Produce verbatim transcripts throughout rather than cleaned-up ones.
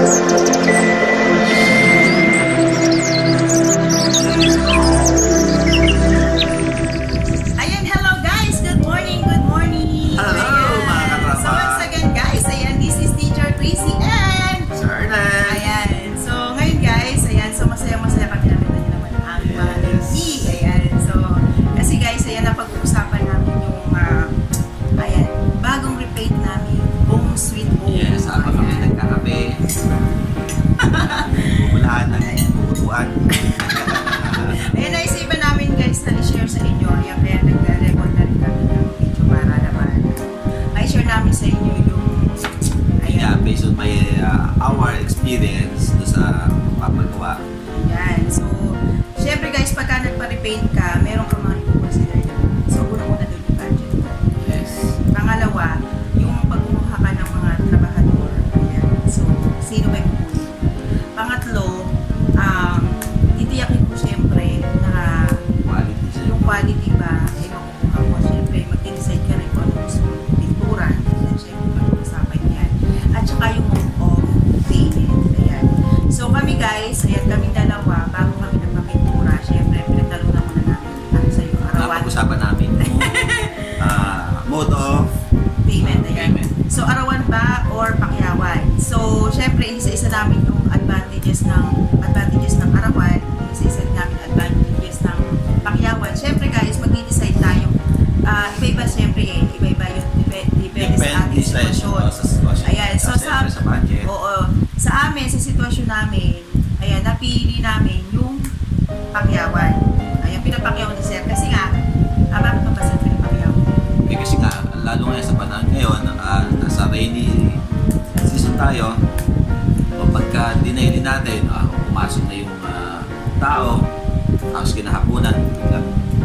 Ayun, naisipan namin guys na i-share sa inyo. Ayan, kaya nag-record na rin kami ng video para naman i-share namin sa inyo yung ayan. Yeah, based on my uh, our experience do sa papagawa. Ayan, so syempre guys, pagka nagpa-repaint ka, meron ka mga i-consider na. So una-una doon yung budget. Yes. Pangalawa, yung pagkumuha ka ng mga trabahador. Ayan, so sino ba yung kukunin? Pangatlo, um, titiyakin ko syempre na Quality yung quality ba ay makukuha mo. Syempre, mag-decide ka rin kung ano gusto mong pintura. Ayan, syempre, pag-usapan yan. At saka yung mode of payment. Ayan. So kami guys, ayan, kaming dalawa, bago kami nagpapintura, syempre, pinagtalunan muna namin ano sa'yo, arawan. Napag-usapan namin yung uh, mode of payment. Ayan. payment. So, arawan ba or pakyawan? So, syempre, inisa-isa namin yung advantages ng advantages ng arawan, inisa-isa namin advantages ng pakyawan. Syempre, guys, mag-decide tayo. Uh, iba-iba, syempre, eh. Iba-iba yung depende sa ating sitwasyon. Ayan. So, sa, sa budget. Oo. Sa amin, sa sitwasyon namin, ayan, napili namin yung pakyawan. Ayan, pinapakyawan ni Sir. Kasi nga, ah, bakit pa ba Sir pinapakyawan? Eh, kasi nga, lalo ngayon sa panahon ngayon, uh, nasa rainy season tayo, o pagka dinaili natin, uh, pumasok na yung uh, tao, tapos kinahapunan, biglang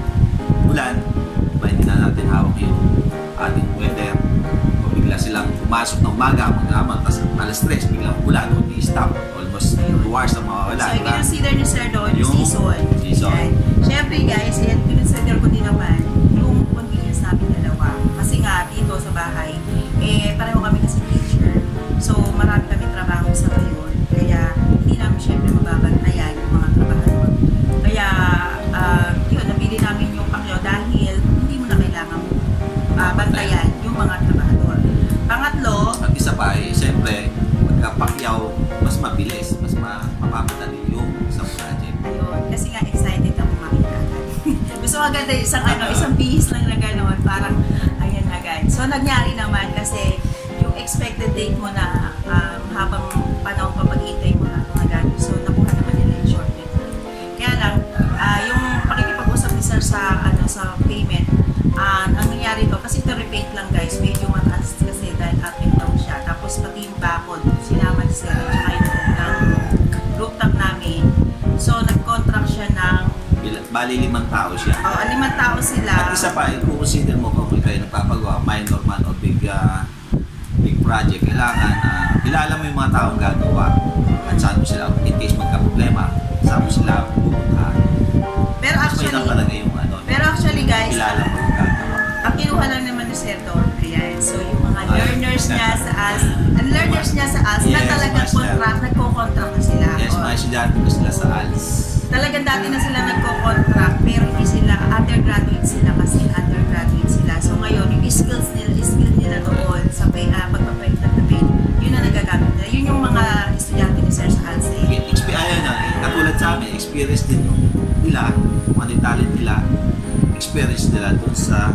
ulan, ba hindi na natin hawak yung ating weather, o bigla silang pumasok na umaga, mag-amang, tapos alas tres, biglang ulan, o di-stop, almost two hours na mawawala. So, i-consider ni Sir doon yung season. season. Ayan. Siyempre guys, ayan, i-consider ko din naman yung convenience namin dalawa. Kasi nga, dito sa bahay, eh, pareho kami kasi teacher. So, marami kami trabaho sa ngayon. Kaya, hindi namin siyempre mababantayan yung mga trabahador. Kaya, uh, yun, napili namin yung pakyaw dahil hindi mo na kailangan uh, bantayan yung mga trabahador. Pangatlo, ang isa pa ay, siyempre, pagkapakyaw, mas mabilis, mas ma mapapadali yung isang project. Ayun, kasi nga excited ako makita agad. Gusto ko agad eh, isang ano, isang bihis lang na gano'n, parang ayan agad. So nangyari naman kasi yung expected date mo na um, habang panahon pa pag-intay mo na agad. So nakuha naman nila yung short deadline. Kaya lang, uh, yung pakikipag-usap ni Sir sa, ano, sa payment, uh, ang nangyari to, kasi ito repaint lang guys, medyo mataas kasi dahil up and down siya. Tapos pati yung bakod, sinama ni Sir, at saka yung ng rooftop namin. So nag-contract siya ng Bali, limang tao siya. Oo, oh, limang tao sila. At isa pa, kung consider mo kung kayo nagpapagawa, minor man o big, uh, big project, kailangan, uh, kilala mo yung mga taong gagawa. At saan mo sila, in case magka-problema, saan mo sila pupuntahan. Pero actually, so, talaga yung, ano, pero actually guys, kilala mo yung gagawa. ang kinuha lang naman ni Sir doon, ayan. So yung mga learners niya sa A S, ang learners niya sa A S, yes, na talagang contract, nagko-contract na sila. Yes, mga estudyante na sila sa A L S. Talagang dati na sila nagko-contract, pero hindi sila, undergraduate sila kasi undergraduate sila. So ngayon, yung skills nila, skills nila doon sa pay, uh, pagpapalit ng paint, yun na nagagamit nila. Yun yung mga estudyante ni Sir sa A L S. Eh. Ayun na, katulad sa amin, experience din nila, mga talent nila, experience nila doon sa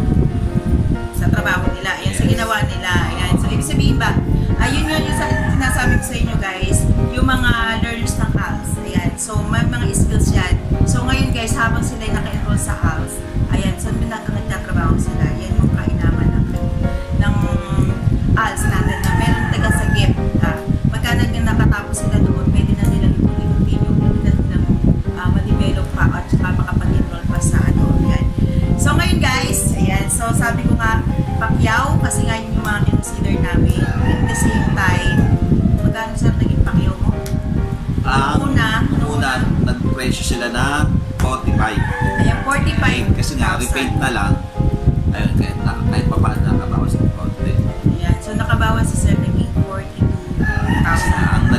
sa trabaho nila. Ayan, yes. Sa ginawa nila. Ayan. So, ibig sabihin ba, ayun yun yung sinasabi ko sa inyo guys, yung mga learners ng A L S. Ayan. So, may mga skills yan. So, ngayon guys, habang sila naka-enroll sa A L S, ayan, so, nagtatrabaho sila. Yan yung kainaman ng, ng A L S natin na meron taga sa G I P. Uh, pagka nakatapos sila doon, pwede na nilang i-continue, pwede na nilang uh, ma-develop pa at saka makapag-enroll pa sa ano. Ayan. So, ngayon guys, ayan, so sabi ko nga, pakyaw, kasi nga yun yung mga consider namin. At the same time, magkano Sir naging pakyaw mo? Ang una, una, nag-presyo sila ng forty-five. Ayan, forty-five. Kasi nga, repaint na lang. Ayun, kahit, na, kahit pa paano nakabawas ng konti. Ayan, so nakabawas si Sir naging forty-two thousand. Ang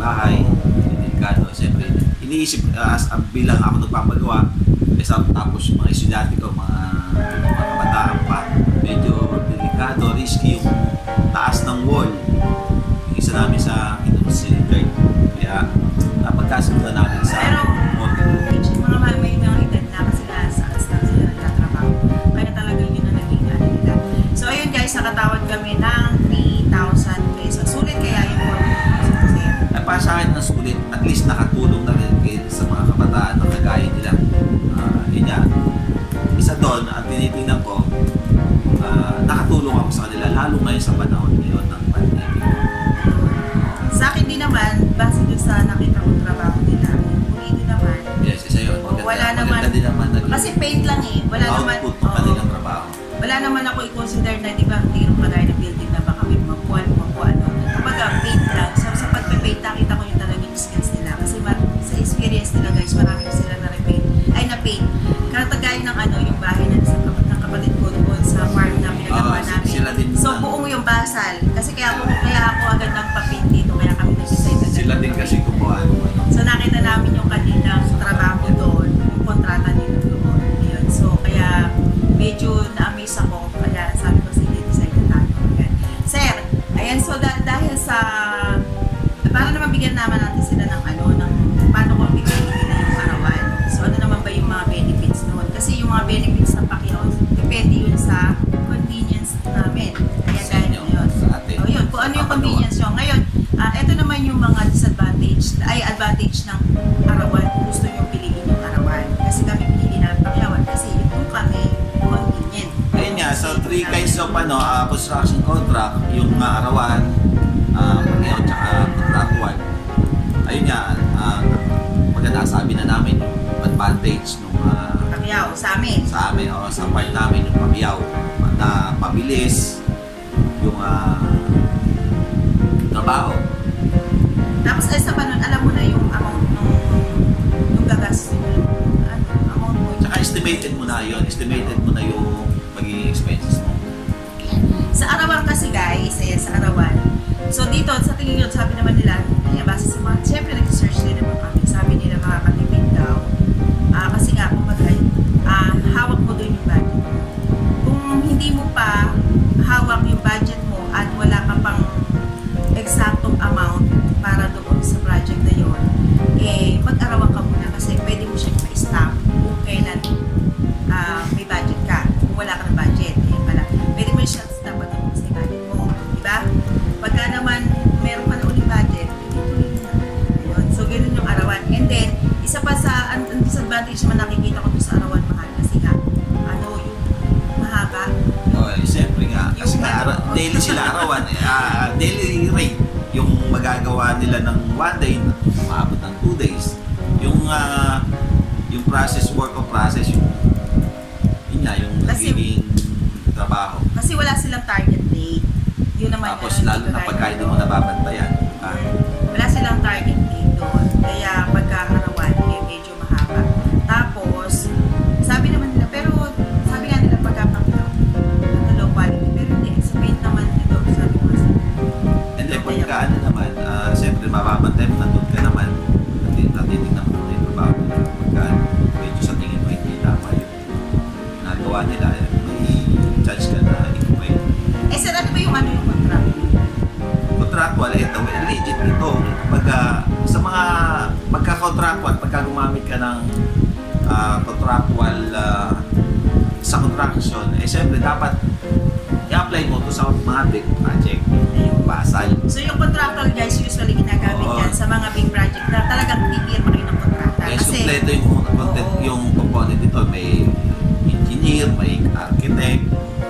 bahay, delikado. Siyempre, iniisip, uh, bilang ako nagpapagawa, eh, tapos yung mga estudyante ko, mga, mga kabataan pa, medyo delikado, risky yung taas ng wall. Yung isa namin sa University Guard. Kaya, napagkasunod namin sa Pero, mga mahal may mga edad na kasi nga sa staff sila nagtatrabaho. Kaya talaga yun ang naging ano nila. So, ayun guys, nakatawad kami ng three thousand pesos. Sulit kaya yung forty thousand. Ay, para sa akin na sulit, at least nakatulong na rin kayo sa mga kabataan na kagaya nila. Uh, yun yan. Isa doon, at tinitingnan ko, uh, nakatulong ako sa kanila, lalo ngayon sa panahon ngayon ng pandemic. Sa akin din naman, base dun sa nakita kong trabaho nila, pulido naman. Yes, isa yun. Oh, wala naman. Din naman Kasi paint lang eh. Wala naman. output ng kanilang trabaho. Wala naman ako i-consider na, di ba, hindi rin kagaya ng building na baka may mapuan, mapuan. No? Kumbaga, paint lang. So, sa pagpe-paint, nakita ko yung talagang skills nila. Kasi mar- sa experience nila, guys, marami na sila na repaint. Ay, na-paint. Katagay ng ano, yung bahay na sa kap- ng kapatid ko doon sa farm na pinagawa Oo, namin. sila din So, na- buong yung basal. Kasi kaya ako, kaya ako agad nagpa-paint dito. Kaya kami nag-decide agad. Sila din kasi kumuha. So, nakita namin yung kanilang trabaho doon, yung kontrata nila doon. Yun. So, kaya medyo na-amaze ako. Kaya sabi ko, sige, decide na tayo. Ayan. Sir, ayan, so da- dahil sa, para naman bigyan naman natin sila ng ano, ng paano ko bigyan nila yung arawan. So, ano naman ba yung mga benefits noon? Kasi yung mga benefits ng Pacquiao, depende yun sa convenience namin. Ayan, Sa dahil inyo, yun. sa atin. O yun, kung ano yung Kapagawa. convenience nyo. Ngayon, ah ito naman yung mga disadvantage, ay advantage ng arawan kung gusto nyo piliin yung arawan. Kasi kami pinili namin Pacquiaoan kasi ito kami convenient. Ayun nga, so three kinds of ano, uh, construction contract, yung uh, arawan, uh, pagyaw, tsaka contractual. Ayun nga, uh, maganda sabi na namin yung advantage nung uh, Pacquiao, sa amin. sa amin, o sa part namin yung pagyaw na mabilis yung uh, trabaho. Tapos ay sa panon, alam mo na yung amount ng yung gagas, ano, amount mo. Tsaka estimated mo na yun, estimated mo na yung magiging expenses mo. Sa arawan kasi guys, ayan sa arawan. So dito, sa tingin nyo, sabi naman nila, kaya base sa mga, siyempre nag-search din naman kami, sabi nila makakatipid daw. Ah, kasi nga, kung magay, ah, hawak mo doon yung budget mo. Kung hindi mo pa hawak yung budget mo at wala ka pang eksaktong amount para doon sa project na yun, eh, mag-arawan ka muna kasi pwede mo siyang ma-stop kung kailan ah, may budget ka. Kung wala ka ng budget, eh, pala, pwede mo siyang stop at kung sa budget mo. Diba? Pagka naman meron pa na ulit budget, tuloy na. Ayun. So, ganun yung arawan. And then, isa pa sa ang, ang disadvantage naman nakikita ko doon sa arawan, mahal. Kasi nga, ano, yung mahaba. Oh, eh, siyempre nga, kasi Yung nga, ano, ara- daily sila arawan, eh, ah, daily rate, yung magagawa nila ng one day, maabot ng two days. Yung, ah, yung process, work of process, yung, yun nga, yung Kasi- nagiging trabaho. Kasi wala silang target date. Yun naman Tapos, yun, lalo na kagaya pagka hindi mo doon. nababantayan. Ah, Wala silang target date doon. Kaya pagka-arawan, eh, medyo mahaba. Tapos, sabi naman nila, pero sabi nga nila pagka-Pacquiao, ano low quality. Pero hindi, sa paint naman dito, sabi ko kasi. and then, pagka ano naman, ah, siyempre, mababantay mo, nandun ka naman, natin, natitignan mo na yung trabaho nila. Pagka medyo sa tingin mo, hindi tama yung ginagawa nila, eh, may charge ka na ikaw. Eh, sir, ano ba yung ano yung contract? Contractual, ito, legit ito. Pagka, sa mga pagka-contractual, pagka gumamit ka ng ah, contractual ah, sa construction, eh siyempre dapat i-apply mo to sa mga big project, yung basal. So, yung contractual, guys, usually ginagamit Oo. yan sa mga big project na talagang pipirma kayo ng kontrata. Yes, Kasi, kompleto yung, content, Oo. yung component nito. May engineer, may architect,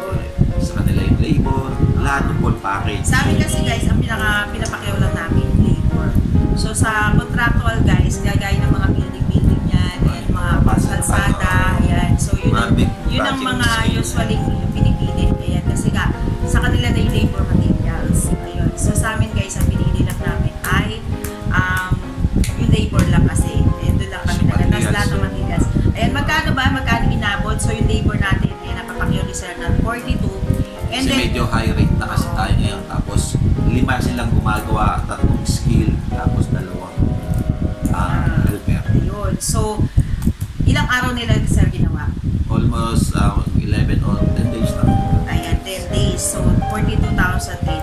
sa kanila yung labor, lahat ng full package. sa amin kasi, guys, ang pinaka, pinapakiyaw lang namin, labor. So, sa contractual, guys, gagaya ng mga building-building yan, yan, mga kalsada, yan. So, yun ang, Mga big yun ang project mga scale. usually pinipili. Ayan, kasi nga, sa kanila na yung labor materials. Ayun. So, sa amin, guys, ang pinili lang namin ay um, yung labor lang kasi. Ayan, doon lang kami So, nagatas materials. lahat ng materials. Ayan, magkano ba? Magkano inabot? So, yung labor natin, ayan, napapakyaw ni Sir ng forty-two. And Kasi then, medyo high rate na kasi tayo ngayon. Tapos lima silang gumagawa, tatlong skill, tapos dalawa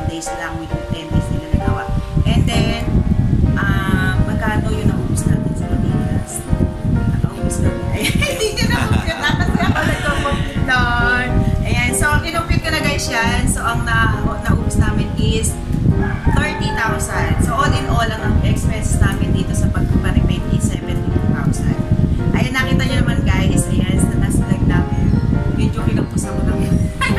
days lang, within ten days nila nagawa. And then, uh, magkano yung naubos natin sa Manila? Nakaubos kami. Ay, hindi ka na-compute na kasi ako nag-compute doon. Ayan, so kinumpute ko na guys yan. So ang na naubos namin is thirty thousand. So all in all, ang expenses namin dito sa pag-repaint is seventy-two thousand. Ayan, nakita nyo naman guys. Ayan, sa nasa lag namin. Medyo kinapos ako namin.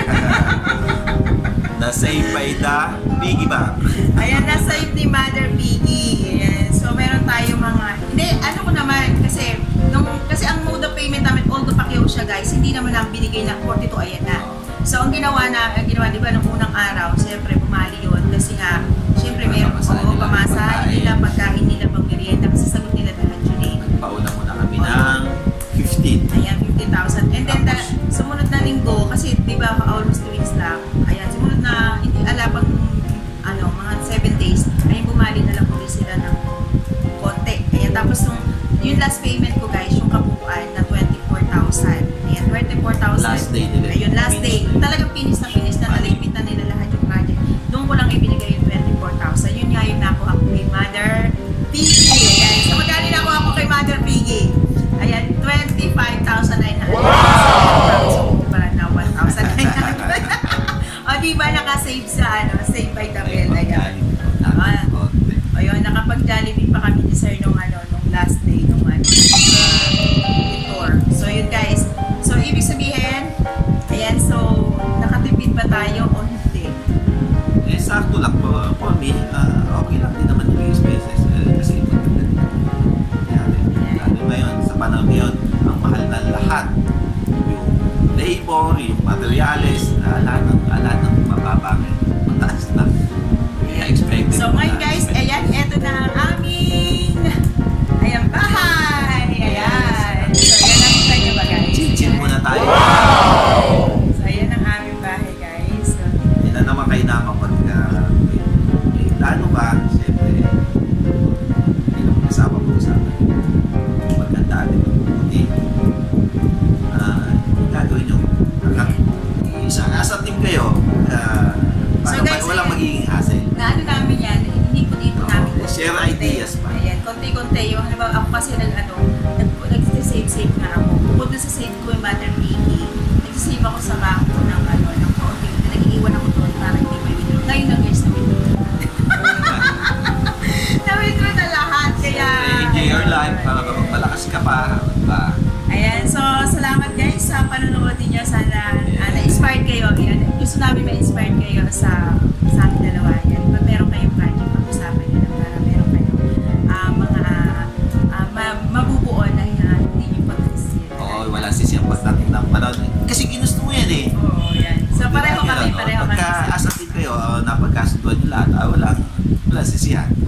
Na-save by the Piggy Bank. Ayan, na-save ni Mother Piggy. Ayan. So meron tayo mga... Hindi, ano ko naman, kasi nung, kasi ang mode of payment namin, although Pacquiao siya guys, hindi naman namin binigay ng forty-two, ayan na. So ang ginawa na, ang ginawa di ba nung unang araw, siyempre bumali yun kasi nga, siyempre meron ko pamasa, nila pagkain nila pang merienda kasi sagot nila lahat yun eh. Pauna muna kami ng fifteen. Ayan, fifty thousand. And then, the, sumunod na linggo, kasi di ba almost two weeks lang, ayan, sumunod na, hindi ala pang, ano, mga seven days, ayun, bumali na lang ulit sila ng konti. Ayan, tapos yung, yung last payment ko guys, yung kabuuan na twenty-four thousand. Ayan, twenty-four thousand. Last day nila. Ayun, last day. Talagang finish na finish na, nalipit na nila lahat yung project. Doon ko lang ibinigay yung twenty-four thousand. Yun nga yung nakuha ko kay Mother Piggy. Ayan, so magkano nakuha ko kay Mother Piggy? Ayan, twenty-five thousand nine hundred. Wow! So, para na one thousand nine hundred. O, diba nakasave sa, ano, save by the bell. Ayan. Ah, ayun, nakapag-Jollibee pa kami ni Sir nung, ano, nung last day, nung, ano, uh, tour. So, yun guys. So, ibig sabihin, ayan, so, nakatipid ba tayo o hindi? Eh, sakto lang po. For me, uh, okay lang din naman yung expenses. Uh, kasi maganda din. Lalo ngayon, sa panahon ngayon, ang mahal na lahat. Yung labor, yung materials, uh, lahat ng, uh, lahat ng mababa ngayon. Mataas na. Kaya expected. So, ngayon guys, ayan, eto na ang aming, ayan, bahay. Ayan. So, ayan, nakita nyo ba guys? Chin-chin muna tayo. So, ayan ang aming bahay guys. So, Hindi na naman kayo naman pagka may plano ba, siyempre, hindi naman kasama po sa maganda din. Hindi, ah, gagawin nyo. Isa nasa team kayo, ah, para So, guys, walang ayan. magiging hassle. na ano namin yan, hindi po dito namin. Oh, share ideas pa. Ayan, konti-konti. Yung, ano ba, ako kasi nag, ano, nag-save-save nga ako. Bukod na sa save ko yung Mother Piggy, nag-save ako sa bangko ng, ano, ng konti. Nag-iiwan ako doon para hindi may withdraw. Ngayon na guys, na-withdraw. Na-withdraw na lahat. Kaya, Enjoy your life para magpalakas ka pa. Ba? ayan, so salamat guys sa panonood ninyo. Sana uh, na-inspired kayo. Ayan, gusto namin ma-inspired kayo sa sa amin dalawa. Ayan, pag meron kayong project, pag-usapan nyo lang para meron kayong uh, mga uh, ma mabubuo na uh, hindi nyo pag-isip. Oo, wala sisiyang pagdating ng panahon. Kasi ginusto mo yan eh. Oo, yan. So pareho kami, pareho kami. Pagka as a team kayo, uh, napagkasunduan nyo lahat, ah, wala, wala sisiyan.